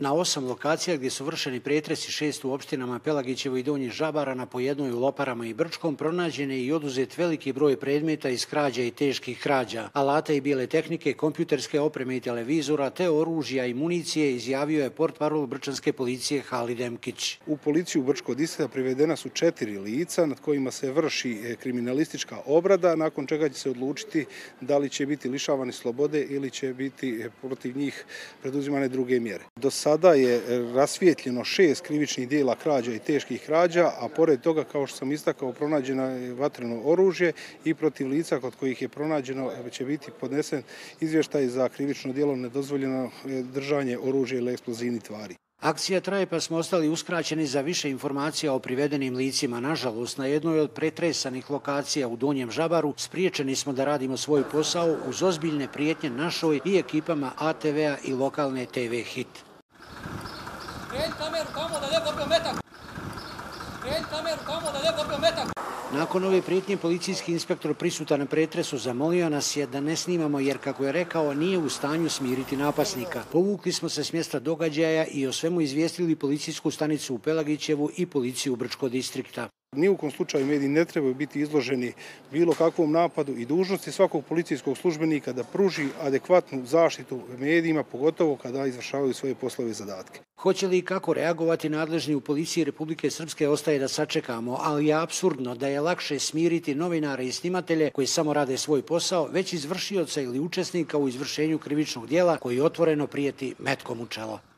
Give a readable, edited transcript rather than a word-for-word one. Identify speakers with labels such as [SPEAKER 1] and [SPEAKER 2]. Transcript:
[SPEAKER 1] Na 8 lokacija gdje su vršeni pretresi, 6 u opštinama Pelagićevo i Donji Žabara, na po jednoj u Loparama i Brčkom, pronađen je i oduzet veliki broj predmeta iz krađa i teških krađa, alata i bijele tehnike, kompjuterske opreme i televizora, te oružja i municije, izjavio je portparol brčanske policije Halid Emkić.
[SPEAKER 2] U policiju Brčkog distrikta privedena su 4 lica nad kojima se vrši kriminalistička obrada, nakon čega će se odlučiti da li će biti lišavani slobode ili će biti protiv njih preduzimane druge mjere. Do sada je rasvijetljeno 6 krivičnih dijela krađa i teških krađa, a pored toga, kao što sam istakao, pronađeno je vatreno oružje i protiv lica kod kojih je pronađeno će biti podnesen izvještaj za krivično djelo nedozvoljeno držanje oružja ili eksplozivnih tvari.
[SPEAKER 1] Akcija traje pa smo ostali uskraćeni za više informacija o privedenim licima. Nažalost, na jednoj od pretresanih lokacija u Donjem Žabaru spriječeni smo da radimo svoj posao uz ozbiljne prijetnje našoj i ekipama ATV-a i lokalne TV Hit. Nakon ove prijetnje, policijski inspektor prisutan na pretresu zamolio nas je da ne snimamo jer, kako je rekao, nije u stanju smiriti napasnika. Povukli smo se s mjesta događaja i o svemu izvijestili policijsku stanicu u Pelagićevu i policiju Brčkog distrikta.
[SPEAKER 2] Ni u kom slučaju mediji ne trebaju biti izloženi bilo kakvom napadu i dužnosti svakog policijskog službenika da pruži adekvatnu zaštitu medijima, pogotovo kada izvršavaju svoje poslove i zadatke.
[SPEAKER 1] Hoće li i kako reagovati nadležni u policiji Republike Srpske ostaje da sačekamo, ali je apsurdno da je lakše smiriti novinare i snimatelje koji samo rade svoj posao, već izvršioca ili učesnika u izvršenju krivičnog djela koji otvoreno prijeti metkom u čelo.